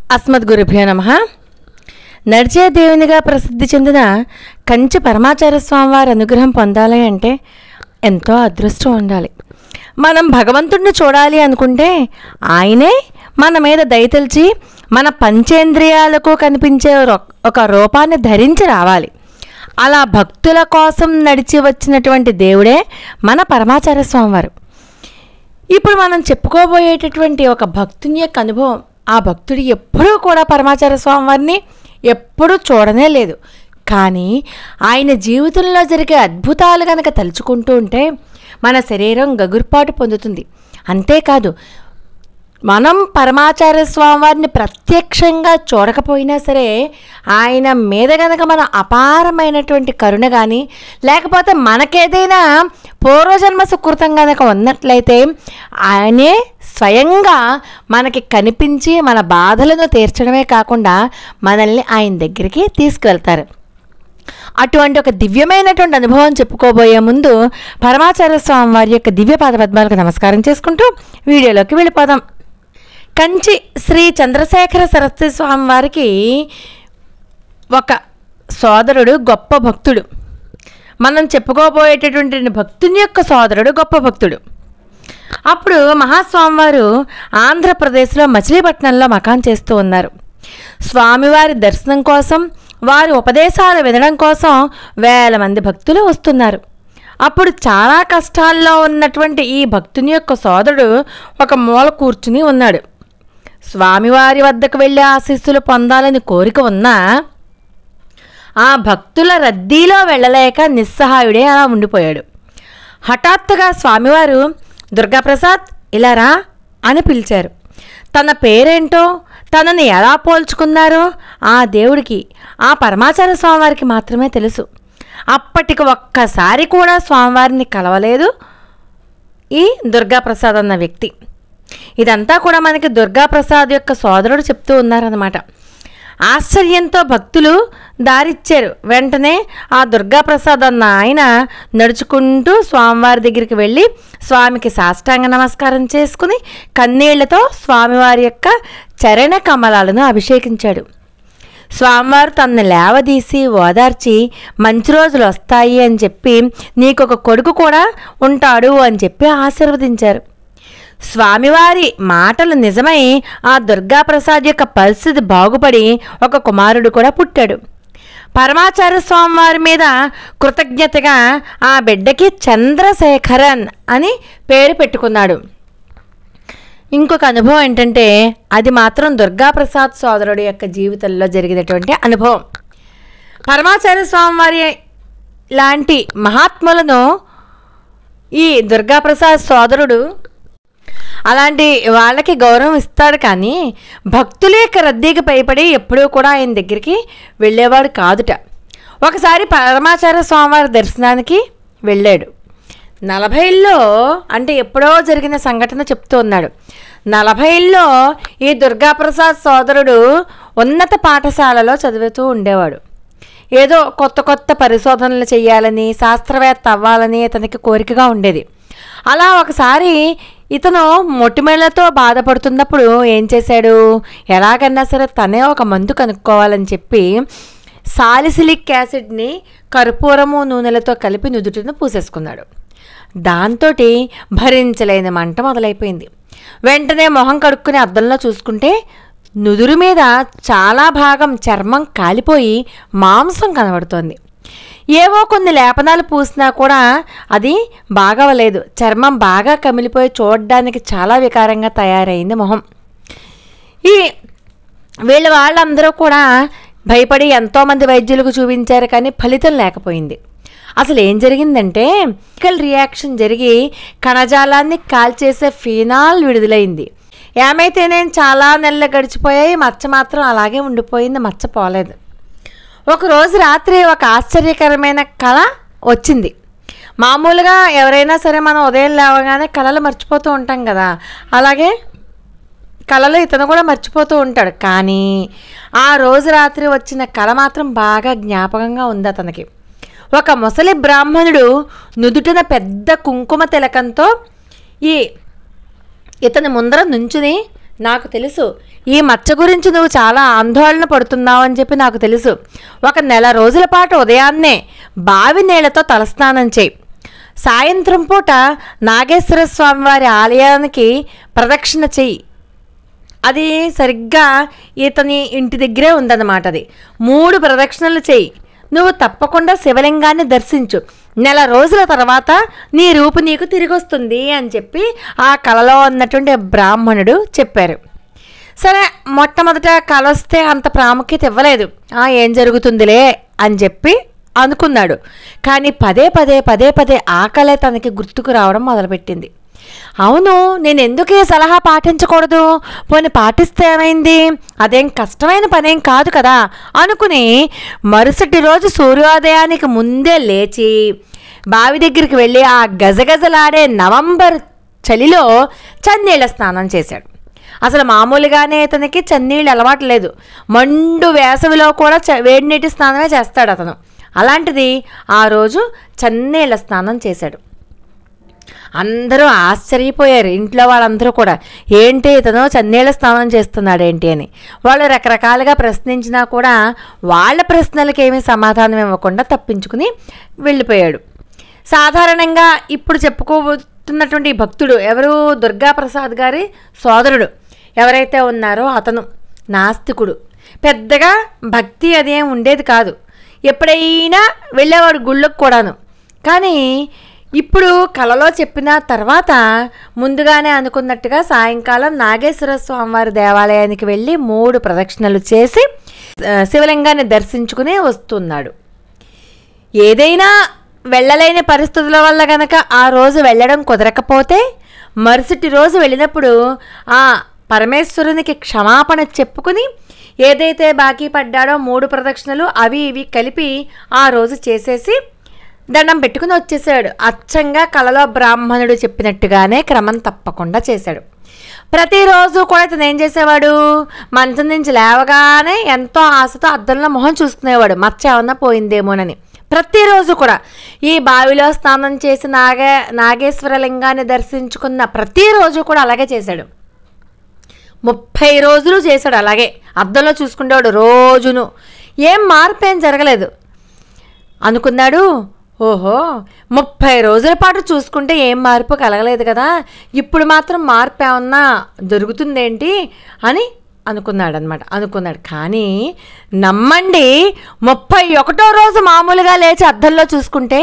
అస్మద్గురుభ్యో నమః. నడిచే దేవునిగా ప్రసిద్ధి చెందిన కంచి పరమాచార్య స్వామివారి అనుగ్రహం పొందాలి అంటే ఎంతో అదృష్టం ఉండాలి. మనం భగవంతుడిని చూడాలి అనుకుంటే ఆయనే మన మీద దయతలిచి మన పంచేంద్రియాలకు కనిపించే ఒక రూపాన్ని ధరించి రావాలి. అలా భక్తుల కోసం నడిచి వచ్చినటువంటి దేవుడే మన పరమాచార్య స్వామివారు. ఇప్పుడు మనం చెప్పుకోబోయేటటువంటి ఒక భక్తుని యొక్క అనుభవం, ఆ భక్తుడు ఎప్పుడూ కూడా పరమాచార్య స్వామివారిని ఎప్పుడూ చూడనే లేదు. కానీ ఆయన జీవితంలో జరిగే అద్భుతాలు కనుక తలుచుకుంటూ ఉంటే మన శరీరం గగుర్పాటు పొందుతుంది. అంతేకాదు, మనం పరమాచార్య స్వామివారిని ప్రత్యక్షంగా చూడకపోయినా సరే ఆయన మీద కనుక మన అపారమైనటువంటి కరుణ కానీ లేకపోతే మనకేదైనా పూర్వజన్మ సుకృతం కనుక ఉన్నట్లయితే ఆయనే స్వయంగా మనకి కనిపించి మన బాధలను తీర్చడమే కాకుండా మనల్ని ఆయన దగ్గరికి తీసుకువెళ్తారు. అటువంటి ఒక దివ్యమైనటువంటి అనుభవం చెప్పుకోబోయే ముందు పరమాచార్య స్వామి వారి యొక్క దివ్య పాదపద్మాలకు నమస్కారం చేసుకుంటూ వీడియోలోకి వెళ్ళిపోదాం. కంచి శ్రీ చంద్రశేఖర సరస్వతి స్వామి వారికి ఒక సోదరుడు గొప్ప భక్తుడు. మనం చెప్పుకోబోయేటటువంటి భక్తుని యొక్క సోదరుడు గొప్ప భక్తుడు. అప్పుడు మహాస్వామివారు ఆంధ్రప్రదేశ్లో మచిలీపట్నంలో మకాం చేస్తూ ఉన్నారు. స్వామివారి దర్శనం కోసం, వారి ఉపదేశాలు వినడం కోసం వేల మంది భక్తులు వస్తున్నారు. అప్పుడు చాలా కష్టాల్లో ఉన్నటువంటి ఈ భక్తుని యొక్క సోదరుడు ఒక మూల కూర్చుని ఉన్నాడు. స్వామివారి వద్దకు వెళ్ళి ఆశీస్సులు పొందాలని కోరిక ఉన్నా ఆ భక్తుల రద్దీలో వెళ్ళలేక నిస్సహాయుడే అలా ఉండిపోయాడు. హఠాత్తుగా స్వామివారు దుర్గాప్రసాద్ ఇలా రా అని పిలిచారు. తన పేరేంటో తనని ఎలా పోల్చుకున్నారో ఆ దేవుడికి, ఆ పరమాచార్య స్వామివారికి మాత్రమే తెలుసు. అప్పటికి ఒక్కసారి కూడా స్వామివారిని కలవలేదు ఈ దుర్గాప్రసాద్ అన్న వ్యక్తి. ఇదంతా కూడా మనకి దుర్గాప్రసాద్ యొక్క సోదరుడు చెప్తూ ఉన్నారన్నమాట. ఆశ్చర్యంతో భక్తులు దారిచ్చారు. వెంటనే ఆ దుర్గాప్రసాద్ అన్న ఆయన నడుచుకుంటూ స్వామివారి దగ్గరికి వెళ్ళి స్వామికి సాష్టాంగ నమస్కారం చేసుకుని కన్నీళ్లతో స్వామివారి యొక్క చరణ కమలాలను అభిషేకించాడు. స్వామివారు తనని లేవదీసి ఓదార్చి మంచి రోజులు వస్తాయి అని చెప్పి నీకు ఒక కొడుకు కూడా ఉంటాడు అని చెప్పి ఆశీర్వదించారు. స్వామివారి మాటలు నిజమై ఆ దుర్గాప్రసాద్ యొక్క పరిస్థితి బాగుపడి ఒక కుమారుడు కూడా పుట్టాడు. పరమాచార్య స్వామివారి మీద కృతజ్ఞతగా ఆ బిడ్డకి చంద్రశేఖరన్ అని పేరు పెట్టుకున్నాడు. ఇంకొక అనుభవం ఏంటంటే అది మాత్రం దుర్గాప్రసాద్ సోదరుడు యొక్క జీవితంలో జరిగినటువంటి అనుభవం. పరమాచార్య స్వామివారి లాంటి మహాత్ములను ఈ దుర్గాప్రసాద్ సోదరుడు అలాంటి వాళ్ళకి గౌరవం ఇస్తాడు. కానీ భక్తుల యొక్క రద్దీకి భయపడి ఎప్పుడూ కూడా ఆయన దగ్గరికి వెళ్ళేవాడు కాదుట. ఒకసారి పరమాచార్య స్వామివారి దర్శనానికి వెళ్ళాడు. 40లో అంటే ఎప్పుడో జరిగిన సంఘటన చెప్తూ ఉన్నాడు. 40లో ఈ దుర్గాప్రసాద్ సోదరుడు ఉన్నత పాఠశాలలో చదువుతూ ఉండేవాడు. ఏదో కొత్త కొత్త పరిశోధనలు చేయాలని, శాస్త్రవేత్త అవ్వాలని అతనికి కోరికగా ఉండేది. అలా ఒకసారి ఇతను మొటిమలతో బాధపడుతున్నప్పుడు ఏం చేశాడు, ఎలాగన్నా సరే తనే ఒక మందు కనుక్కోవాలని చెప్పి సాలిసిలిక్ యాసిడ్ని కర్పూరము నూనెలతో కలిపి నుదుటిని పూసేసుకున్నాడు. దాంతో భరించలేని మంట మొదలైపోయింది. వెంటనే మొహం కడుక్కుని అద్దంలో చూసుకుంటే నుదురు మీద చాలా భాగం చర్మం కాలిపోయి మాంసం కనబడుతోంది. ఏవో కొన్ని లేపనాలు పూసినా కూడా అది బాగవలేదు. చర్మం బాగా కమిలిపోయి చూడడానికి చాలా వికారంగా తయారైంది మొహం. వాళ్ళందరూ కూడా భయపడి ఎంతోమంది వైద్యులకు చూపించారు, కానీ ఫలితం లేకపోయింది. అసలు ఏం జరిగిందంటే కెమికల్ రియాక్షన్ జరిగి కణజాలాన్ని కాల్చేసే ఫినాల్ విడుదలైంది. ఏమైతేనే చాలా నెలలు గడిచిపోయాయి, మచ్చ మాత్రం అలాగే ఉండిపోయింది, మచ్చ పోలేదు. ఒకరోజు రాత్రి ఒక ఆశ్చర్యకరమైన కళ వచ్చింది. మామూలుగా ఎవరైనా సరే మనం ఉదయం లేవగానే కళలు మర్చిపోతూ ఉంటాం కదా, అలాగే కళలు ఇతను కూడా మర్చిపోతూ ఉంటాడు. కానీ ఆ రోజు రాత్రి వచ్చిన కళ మాత్రం బాగా జ్ఞాపకంగా ఉంది అతనికి. ఒక ముసలి బ్రాహ్మణుడు నుదుటిన పెద్ద కుంకుమ తిలకంతో ఇతని ముందర నుంచుని నాకు తెలుసు ఈ మచ్చ గురించి నువ్వు చాలా ఆందోళన పడుతున్నావు అని చెప్పి నాకు తెలుసు. ఒక నెల రోజుల పాటు ఉదయాన్నే బావి నీళ్లతో తలస్నానం చేయి. సాయంత్రం పూట నాగేశ్వర స్వామి వారి ఆలయానికి ప్రదక్షిణ చెయ్యి. అది సరిగ్గా ఇతని ఇంటి దగ్గరే ఉందన్నమాట. అది 3 ప్రదక్షిణలు చెయ్యి. నువ్వు తప్పకుండా శివలింగాన్ని దర్శించు. నెల రోజుల తర్వాత నీ రూపు నీకు తిరిగి వస్తుంది అని చెప్పి ఆ కలలో ఉన్నటువంటి బ్రాహ్మణుడు చెప్పారు. సరే, మొట్టమొదట కల వస్తే అంత ప్రాముఖ్యత ఇవ్వలేదు. ఏం జరుగుతుందిలే అని చెప్పి అనుకున్నాడు. కానీ పదే పదే ఆ కలే తనకి గుర్తుకు రావడం మొదలుపెట్టింది. అవును, నేను ఎందుకు ఈ సలహా పాటించకూడదు, పోనీ పాటిస్తే ఏమైంది, అదేం కష్టమైన పనేం కాదు కదా అనుకుని మరుసటి రోజు సూర్యోదయానికి ముందే లేచి బావి దగ్గరికి వెళ్ళి ఆ గజగజలాడే నవంబర్ చలిలో చన్నీళ్ళ స్నానం చేశాడు. అసలు మామూలుగానే ఇతనికి చన్నీళ్ళు అలవాటు లేదు. మండు వేసవిలో కూడా వేడి నీటి స్నానమే చేస్తాడు అతను. అలాంటిది ఆ రోజు చన్నీళ్ళ స్నానం చేశాడు. అందరూ ఆశ్చర్యపోయారు. ఇంట్లో వాళ్ళందరూ కూడా ఏంటి ఇతను చన్నీళ్ళ స్నానం చేస్తున్నాడేంటి అని. వాళ్ళు రకరకాలుగా ప్రశ్నించినా కూడా వాళ్ళ ప్రశ్నలకి ఏమీ సమాధానం ఇవ్వకుండా తప్పించుకుని వెళ్ళిపోయాడు. సాధారణంగా ఇప్పుడు చెప్పుకోబోతున్నటువంటి భక్తుడు ఎవరు, దుర్గాప్రసాద్ గారి సోదరుడు ఎవరైతే ఉన్నారో అతను నాస్తికుడు. పెద్దగా భక్తి అదేం ఉండేది కాదు. ఎప్పుడైనా వెళ్ళేవాడు గుళ్ళకు కూడాను. కానీ ఇప్పుడు కలలో చెప్పిన తర్వాత ముందుగానే అనుకున్నట్టుగా సాయంకాలం నాగేశ్వర స్వామివారి దేవాలయానికి వెళ్ళి 3 ప్రదక్షిణలు చేసి శివలింగాన్ని దర్శించుకుని వస్తున్నాడు. ఏదైనా వెళ్ళలేని పరిస్థితుల వల్ల గనక ఆ రోజు వెళ్ళడం కుదరకపోతే మరుసటి రోజు వెళ్ళినప్పుడు ఆ పరమేశ్వరునికి క్షమాపణ చెప్పుకుని ఏదైతే బాకీ పడ్డాడో 3 ప్రదక్షిణలు అవి ఇవి కలిపి ఆ రోజు చేసేసి దండం పెట్టుకుని వచ్చేసాడు. అచ్చంగా కలలో బ్రాహ్మణుడు చెప్పినట్టుగానే క్రమం తప్పకుండా చేశాడు. ప్రతిరోజు కూడా ఇతను ఏం చేసేవాడు, మంచం నుంచి లేవగానే ఎంతో ఆశతో అద్దంలో మొహం చూసుకునేవాడు, మచ్చ ఏమన్నా పోయిందేమోనని. ప్రతిరోజు కూడా ఈ బావిలో స్నానం చేసి నాగేశ్వర లింగాన్ని దర్శించుకున్న ప్రతిరోజు కూడా అలాగే చేశాడు. 30 రోజులు చేశాడు. అలాగే అద్దంలో చూసుకునేవాడు రోజును. ఏం మార్పు ఏం జరగలేదు. అనుకున్నాడు, ఓహో 30 రోజుల పాటు చూసుకుంటే ఏం మార్పు కలగలేదు కదా, ఇప్పుడు మాత్రం మార్పు ఏమన్నా జరుగుతుందేంటి అని అనుకున్నాడు. కానీ నమ్మండి, 31వ రోజు మామూలుగా లేచి అద్దంలో చూసుకుంటే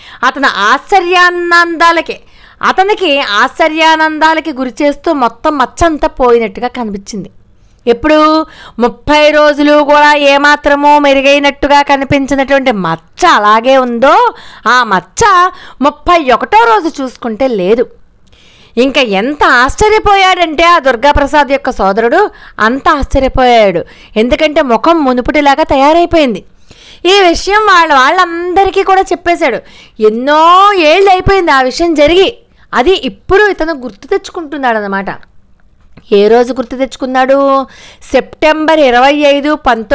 అతనికి ఆశ్చర్యానందాలకి గురి చేస్తూ మొత్తం మచ్చంతా పోయినట్టుగా కనిపించింది. ఎప్పుడు 30 రోజులు కూడా ఏమాత్రమో మెరుగైనట్టుగా కనిపించినటువంటి మచ్చ అలాగే ఉందో ఆ మచ్చ 31వ రోజు చూసుకుంటే లేదు. ఇంకా ఎంత ఆశ్చర్యపోయాడంటే ఆ దుర్గాప్రసాద్ యొక్క సోదరుడు అంత ఆశ్చర్యపోయాడు. ఎందుకంటే ముఖం మునుపుటిలాగా తయారైపోయింది. ఈ విషయం వాళ్ళందరికీ కూడా చెప్పేశాడు. ఎన్నో ఏళ్ళు అయిపోయింది ఆ విషయం జరిగి. అది ఇప్పుడు ఇతను గుర్తు తెచ్చుకుంటున్నాడు అన్నమాట. ఏ రోజు గుర్తు తెచ్చుకున్నాడు, సెప్టెంబర్ 25,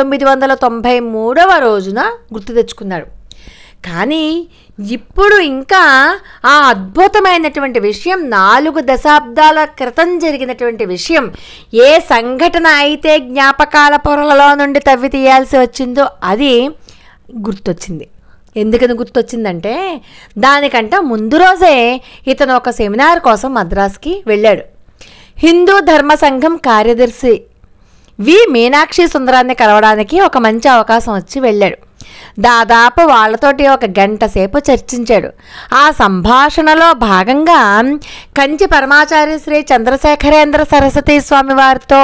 1993వ రోజున గుర్తు తెచ్చుకున్నాడు. కానీ ఇప్పుడు ఇంకా ఆ అద్భుతమైనటువంటి విషయం 4 దశాబ్దాల క్రితం జరిగినటువంటి విషయం, ఏ సంఘటన అయితే జ్ఞాపకాల పొరలలో నుండి తవ్వి తీయాల్సి వచ్చిందో అది గుర్తొచ్చింది. ఎందుకని గుర్తొచ్చిందంటే దానికంటే ముందు రోజే ఇతను ఒక సెమినార్ కోసం మద్రాసుకి వెళ్ళాడు. హిందూ ధర్మ సంఘం కార్యదర్శి మీనాక్షి సుందరాన్ని కలవడానికి ఒక మంచి అవకాశం వచ్చి వెళ్ళాడు. దాదాపు వాళ్ళతోటి 1 గంట సేపు చర్చించాడు. ఆ సంభాషణలో భాగంగా కంచి పరమాచార్య శ్రీ చంద్రశేఖరేంద్ర సరస్వతి స్వామి వారితో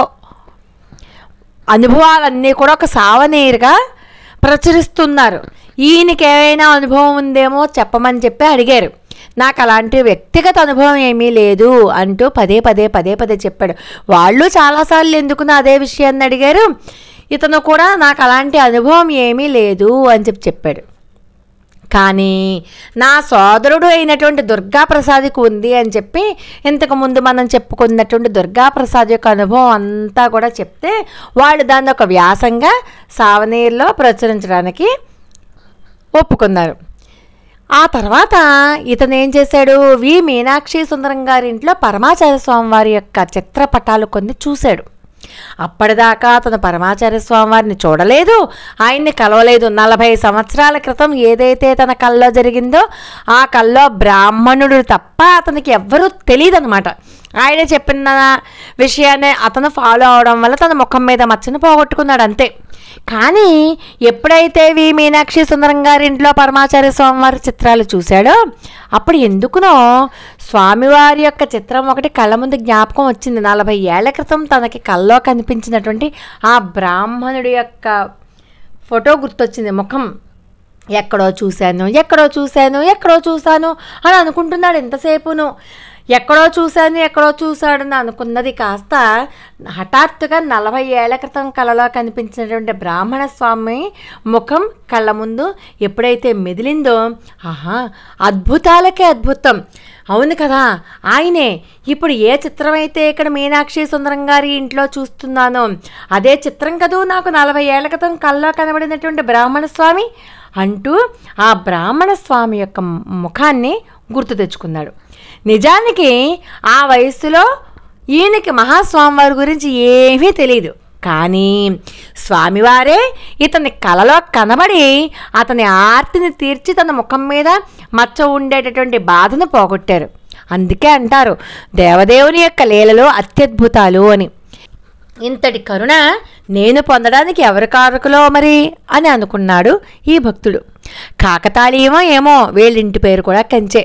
అనుభవాలన్నీ కూడా ఒక సావనీరుగా ప్రచురిస్తున్నారు. ఈయనకి ఏమైనా అనుభవం ఉందేమో చెప్పమని చెప్పి అడిగారు. నాకు అలాంటి వ్యక్తిగత అనుభవం ఏమీ లేదు అంటూ పదే చెప్పాడు. వాళ్ళు చాలాసార్లు ఎందుకున్నా అదే విషయాన్ని అడిగారు. ఇతను కూడా నాకు అలాంటి అనుభవం ఏమీ లేదు అని చెప్పాడు. కానీ నా సోదరుడు అయినటువంటి దుర్గాప్రసాద్కి ఉంది అని చెప్పి ఇంతకుముందు మనం చెప్పుకున్నటువంటి దుర్గాప్రసాద్ యొక్క అనుభవం అంతా కూడా చెప్తే వాళ్ళు దాన్ని ఒక వ్యాసంగా సావనీర్లో ప్రచురించడానికి ఒప్పుకున్నారు. ఆ తర్వాత ఇతను ఏం చేశాడు, మీనాక్షి సుందరం గారి ఇంట్లో పరమాచార్య స్వామి వారి యొక్క చిత్రపటాలు కొన్ని చూశాడు. అప్పటిదాకా అతను పరమాచార్య స్వామి వారిని చూడలేదు, ఆయన్ని కలవలేదు. 40 సంవత్సరాల క్రితం ఏదైతే తన కల్లో జరిగిందో ఆ కల్లో బ్రాహ్మణుడు తప్ప అతనికి ఎవ్వరూ తెలియదు అనమాట. ఆయన చెప్పిన విషయాన్ని అతను ఫాలో అవడం వల్ల తన ముఖం మీద మచ్చను పోగొట్టుకున్నాడు అంతే. కానీ ఎప్పుడైతే మీనాక్షి సుందరం గారి ఇంట్లో పరమాచార్య స్వామివారి చిత్రాలు చూశాడో అప్పుడు ఎందుకునో స్వామివారి యొక్క చిత్రం ఒకటి కళ్ళ ముందు జ్ఞాపకం వచ్చింది. 40 ఏళ్ల క్రితం తనకి కల్లో కనిపించినటువంటి ఆ బ్రాహ్మణుడి యొక్క ఫోటో గుర్తొచ్చింది. ముఖం ఎక్కడో చూశాను అని అనుకుంటున్నాడు ఎంతసేపును. ఎక్కడో చూశాడని అనుకున్నది కాస్త హఠాత్తుగా 40 ఏళ్ల క్రితం కలలో కనిపించినటువంటి బ్రాహ్మణ స్వామి ముఖం కళ్ళ ముందు ఎప్పుడైతే మెదిలిందో, ఆహా, అద్భుతాలకే అద్భుతం, అవును కదా, ఆయనే. ఇప్పుడు ఏ చిత్రం అయితే ఇక్కడ మీనాక్షి సుందరం గారి ఇంట్లో చూస్తున్నానో అదే చిత్రం కదూ నాకు 40 ఏళ్ల క్రితం కల్లో కనబడినటువంటి బ్రాహ్మణ స్వామి అంటూ ఆ బ్రాహ్మణ స్వామి యొక్క ముఖాన్ని గుర్తు తెచ్చుకున్నాడు. నిజానికి ఆ వయస్సులో ఈయనకి మహాస్వామివారి గురించి ఏమీ తెలియదు. కానీ స్వామివారే ఇతని కలలో కనబడి అతని ఆర్తిని తీర్చి తన ముఖం మీద మచ్చ ఉండేటటువంటి బాధను పోగొట్టారు. అందుకే అంటారు దేవదేవుని యొక్క లీలలో అత్యద్భుతాలు అని. ఇంతటి కరుణ నేను పొందడానికి ఎవరి కారకులో మరి అని అనుకున్నాడు ఈ భక్తుడు. కాకతాళీయమో ఏమో, వీళ్ళింటి పేరు కూడా కంచే.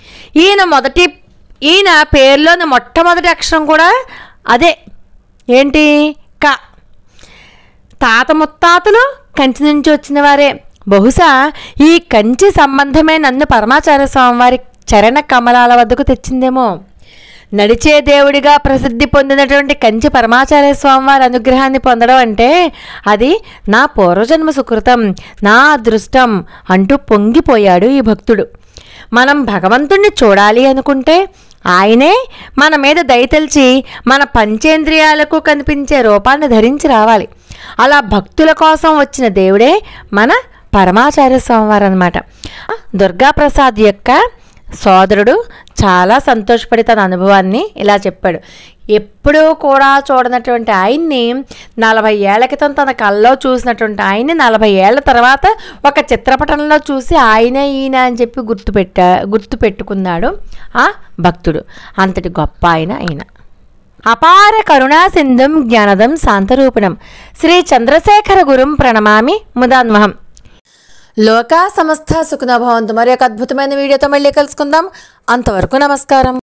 ఈయన పేరులోని మొట్టమొదటి అక్షరం కూడా అదే, ఏంటి, క. తాత ముత్తాతలు కంచి నుంచి వచ్చిన వారే. బహుశా ఈ కంచి సంబంధమే నన్ను పరమాచార్య స్వామివారి చరణ కమలాల వద్దకు తెచ్చిందేమో. నడిచే దేవుడిగా ప్రసిద్ధి పొందినటువంటి కంచి పరమాచార్య స్వామివారి అనుగ్రహాన్ని పొందడం అంటే అది నా పూర్వజన్మ సుకృతం, నా అదృష్టం అంటూ పొంగిపోయాడు ఈ భక్తుడు. మనం భగవంతుణ్ణి చూడాలి అనుకుంటే ఆయనే మన మీద దయతలిచి మన పంచేంద్రియాలకు కనిపించే రూపాన్ని ధరించి రావాలి. అలా భక్తుల కోసం వచ్చిన దేవుడే మన పరమాచార్య స్వామివారు అన్నమాట. దుర్గాప్రసాద్ యొక్క సోదరుడు చాలా సంతోషపడి తన అనుభవాన్ని ఇలా చెప్పాడు. ఎప్పుడూ కూడా చూడనటువంటి ఆయన్ని 40 ఏళ్ల క్రితం తన కల్లో చూసినటువంటి ఆయన్ని 40 ఏళ్ల తర్వాత ఒక చిత్రపటంలో చూసి ఆయనే ఈయన అని చెప్పి గుర్తుపెట్టుకున్నాడు ఆ భక్తుడు. అంతటి గొప్ప ఆయన. అపార కరుణా సింధుం జ్ఞానదం శాంతరూపిణం శ్రీ చంద్రశేఖర గురుం ప్రణమామి ముదాన్వహం. లోకా సమస్త సుఖినో భవంతు. మరి ఒక అద్భుతమైన వీడియోతో మళ్ళీ కలుసుకుందాం. అంతవరకు నమస్కారం.